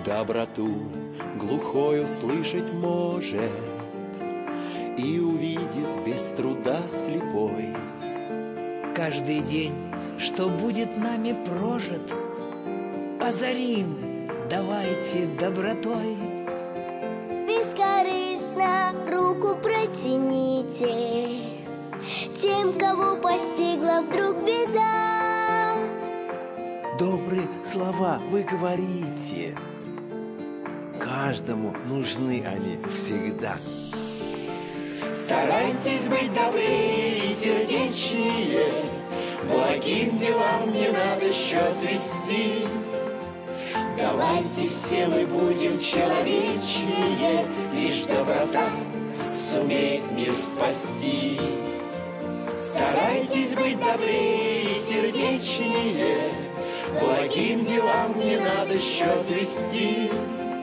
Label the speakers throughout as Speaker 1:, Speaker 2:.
Speaker 1: доброту глухой услышать может и увидит без труда слепой.
Speaker 2: Каждый день, что будет нами прожит, озарим давайте добротой.
Speaker 3: Бескорыстно руку протяните тем, кого постигла вдруг беда.
Speaker 4: Добрые слова вы говорите, каждому нужны они всегда.
Speaker 1: Старайтесь быть добрее и сердечнее, благим делам не надо счет вести. Давайте все мы будем человечнее, лишь доброта сумеет мир спасти. Старайтесь быть добрее и сердечнее, благим делам не надо счет вести.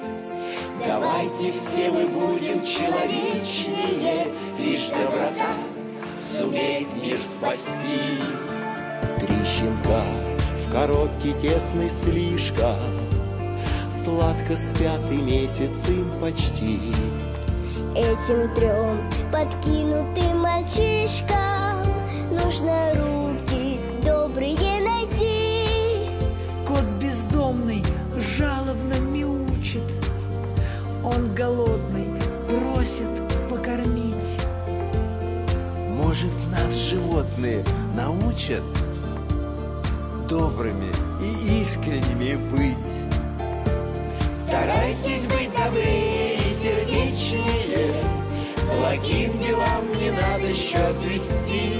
Speaker 1: Давайте все мы будем человечнее, лишь доброта сумеет мир спасти. Три щенка в коробке тесной слишком, сладко спят и месяц им почти.
Speaker 3: Этим трем подкинутым мальчишкам нужно руки добрые найти.
Speaker 2: Кот бездомный жалобно мяучит, он голодный, просит покормить.
Speaker 4: Может, нас животные научат добрыми и искренними быть.
Speaker 1: Старайтесь быть добрее и сердечнее, благим делам не надо счет вести.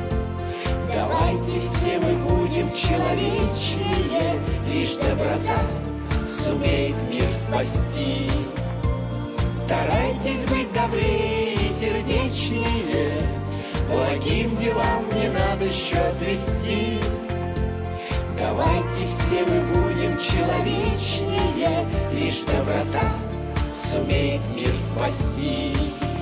Speaker 1: Давайте все мы будем человечнее, лишь доброта сумеет мир спасти. Старайтесь быть добрее и сердечнее, благим делам не надо счет вести. Давайте все мы будем человечнее, лишь доброта сумеет мир спасти.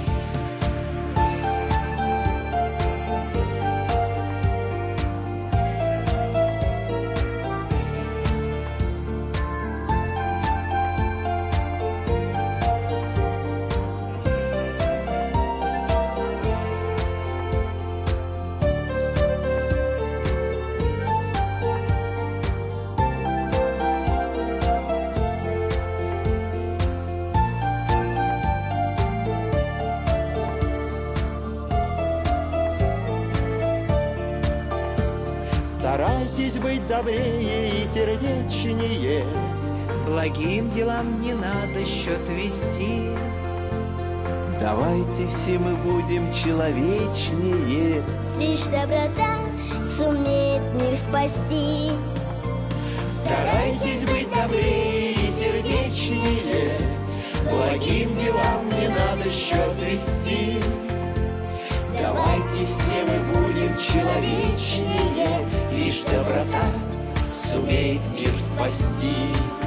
Speaker 1: Старайтесь быть добрее и сердечнее,
Speaker 2: Благим делам не надо счет вести.
Speaker 4: Давайте все мы будем человечнее,
Speaker 3: Лишь доброта сумеет мир спасти.
Speaker 1: старайтесь быть добрее и сердечнее, благим делам не надо счет вести. Давайте все мы будем человечнее, лишь доброта сумеет мир спасти.